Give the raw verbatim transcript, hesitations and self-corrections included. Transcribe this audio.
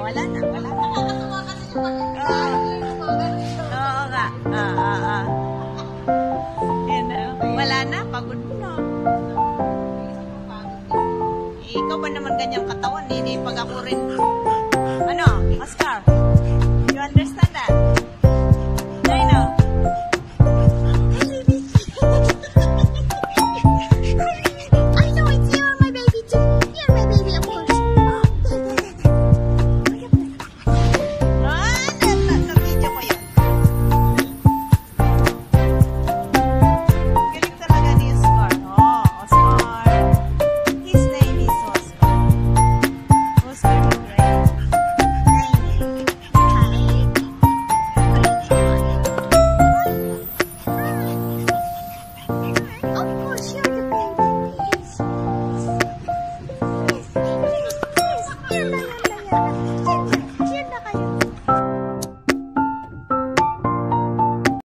wala na, wala na. Nakakatuwa kasi yung pag- Oo nga. Ah, ah, ah. Yan na. Wala na, pagod na. Ikaw ba naman ganyang katawan? Hindi, pag ako rin. Ano, Oscar?